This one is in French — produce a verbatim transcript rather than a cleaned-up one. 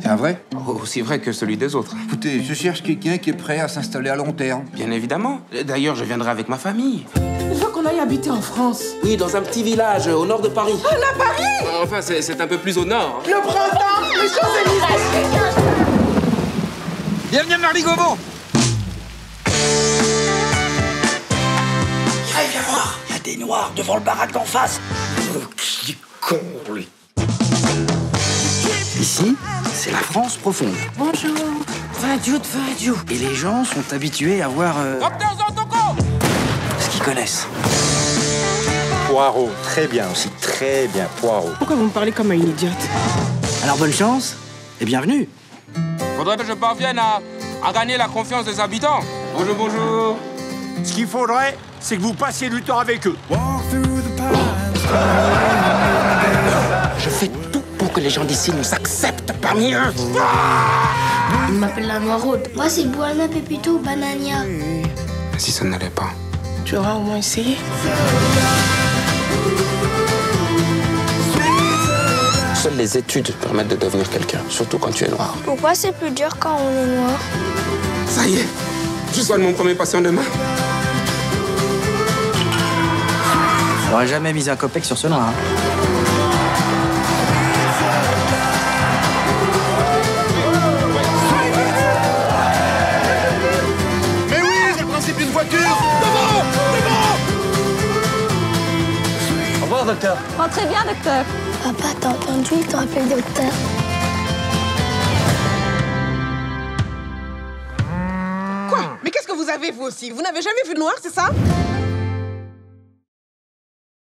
un vrai? Aussi vrai que celui des autres. Écoutez, je cherche quelqu'un qui est prêt à s'installer à long terme. Bien évidemment. D'ailleurs, je viendrai avec ma famille. Il faut qu'on aille habiter en France. Oui, dans un petit village au nord de Paris. Ah, là, Paris! Enfin, c'est un peu plus au nord. Le printemps, les Champs-Élysées! Bienvenue à Marly-Gaumont. Allez, viens voir. Il y a des noirs devant le baraque d'en face. Oh, qui est con, lui. Ici, c'est la France profonde. Bonjour. Vindiou de Vindiou. Et les gens sont habitués à voir euh, ce qu'ils connaissent. Poirot, très bien aussi, très bien, Poirot. Pourquoi vous me parlez comme à une idiote? Alors bonne chance et bienvenue. Faudrait que je parvienne à, à gagner la confiance des habitants. Bonjour, bonjour. Ce qu'il faudrait, c'est que vous passiez du temps avec eux. Je fais tout pour que les gens d'ici nous acceptent parmi eux. Il m'appelle la Noiraude. Moi, c'est Bouana Pépito Banania. Si ça n'allait pas. Tu auras au moins essayé. Seules les études permettent de devenir quelqu'un, surtout quand tu es noir. Pourquoi c'est plus dur quand on est noir? Ça y est, je soigne mon premier patient demain. J'aurais jamais mis un copec sur ce noir. Hein. Mais oui, c'est le principe d'une voiture. Devant, devant. Au revoir, docteur. Rentrez bien, docteur. Papa, t'as entendu? Il te rappelle docteur. Quoi? Mais qu'est-ce que vous avez, vous aussi? Vous n'avez jamais vu le noir, c'est ça?